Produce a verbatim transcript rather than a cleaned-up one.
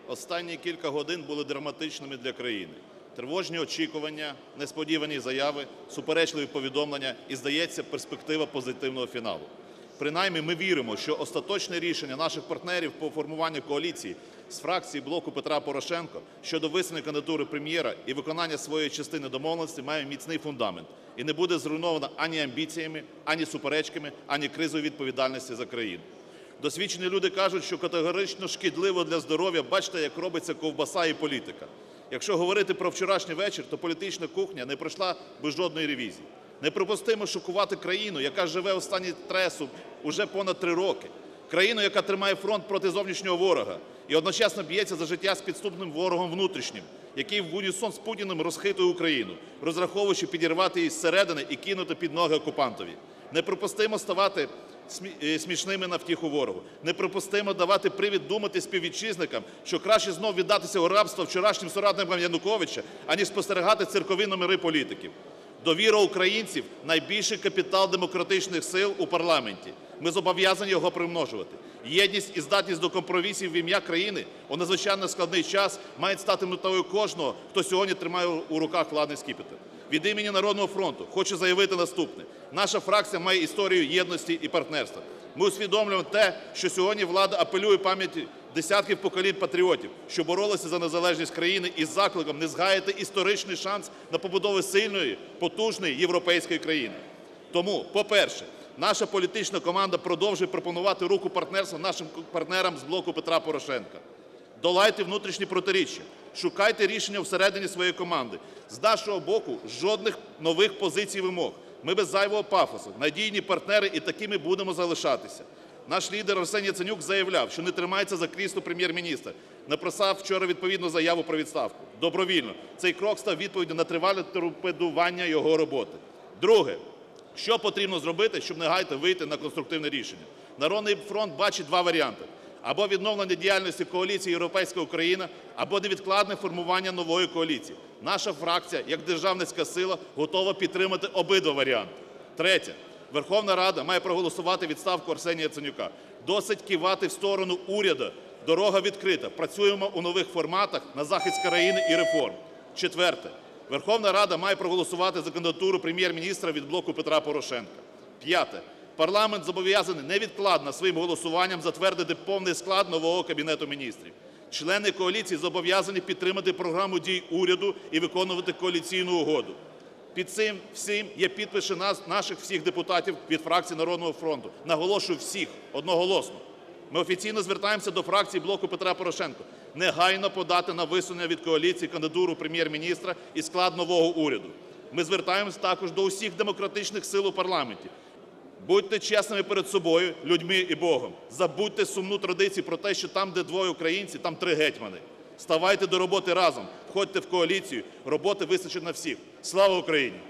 Останні кілька годин були драматичними для країни. Тривожні очікування, несподівані заяви, суперечливі повідомлення і, здається, перспектива позитивного фіналу. Принаймні, ми віримо, що остаточне рішення наших партнерів по формуванню коаліції з фракції блоку Петра Порошенка щодо висунення кандидатури Прем'єра і виконання своєї частини домовленостей має міцний фундамент і не буде зруйновано ані амбіціями, ані суперечками, ані кризою відповідальності за країну. Досвідчені люди кажуть, що категорично шкідливо для здоров'я бачите, як робиться ковбаса і політика. Якщо говорити про вчорашній вечір, то політична кухня не пройшла без жодної ревізії. Неприпустимо шокувати країну, яка живе у стані стресу уже понад три роки. Країну, яка тримає фронт проти зовнішнього ворога і одночасно б'ється за життя з підступним ворогом внутрішнім, який в унісон з Путіним розхитує Україну, розраховуючи підірвати її зсередини і кинути під ноги окупантові. Неприпустимо ставати смішними на втіху ворогу. Неприпустимо давати привід думати співвітчизникам, що краще знов віддатися у рабство вчорашнім соратникам Януковича, аніж спостерігати циркові номери політиків. Довіра українців – найбільший капітал демократичних сил у парламенті. Ми зобов'язані його примножувати. Єдність і здатність до компромісів в ім'я країни у надзвичайно складний час мають стати метою кожного, хто сьогодні тримає у руках владний скіпетр. Від імені Народного фронту хочу заявити наступне. Наша фракція має історію єдності і партнерства. Ми усвідомлюємо те, що сьогодні влада апелює пам'яті десятків поколінь патріотів, що боролися за незалежність країни із закликом не згаяти історичний шанс на побудову сильної, потужної європейської країни. Тому, по-перше, наша політична команда продовжує пропонувати руку партнерства нашим партнерам з блоку Петра Порошенка. Долайте внутрішні протиріччя, шукайте рішення всередині своєї команди. З нашого боку жодних нових позицій і вимог. Ми без зайвого пафосу, надійні партнери і такими будемо залишатися. Наш лідер Арсеній Яценюк заявляв, що не тримається за крісло прем'єр-міністра. Написав вчора відповідну заяву про відставку. Добровільно. Цей крок став відповіддю на тривале торпедування його роботи. Друге. Що потрібно зробити, щоб негайно вийти на конструктивне рішення? Народний фронт бачить два варіанти. Або відновлення діяльності коаліції «Європейська Україна», або невідкладне формування нової коаліції. Наша фракція, як державницька сила, готова підтримати обидва варіанти. Третє. Верховна Рада має проголосувати відставку Арсенія Яценюка. Досить кивати в сторону уряду. Дорога відкрита. Працюємо у нових форматах на захист країни і реформ. Четверте. Верховна Рада має проголосувати за кандидатуру прем'єр-міністра від блоку Петра Порошенка. П'яте. Парламент зобов'язаний невідкладно своїм голосуванням затвердити повний склад нового Кабінету Міністрів. Члени коаліції зобов'язані підтримати програму дій уряду і виконувати коаліційну угоду. Під цим всім є підписи нас, наших всіх депутатів від фракції Народного фронту. Наголошую, всіх, одноголосно. Ми офіційно звертаємося до фракції блоку Петра Порошенка. Негайно подати на висунення від коаліції кандидатуру прем'єр-міністра і склад нового уряду. Ми звертаємося також до усіх демократичних сил у парламенті. Будьте чесними перед собою, людьми і Богом. Забудьте сумну традицію про те, що там, де двоє українців, там три гетьмани. Ставайте до роботи разом, входьте в коаліцію, роботи вистачить на всіх. Слава Україні!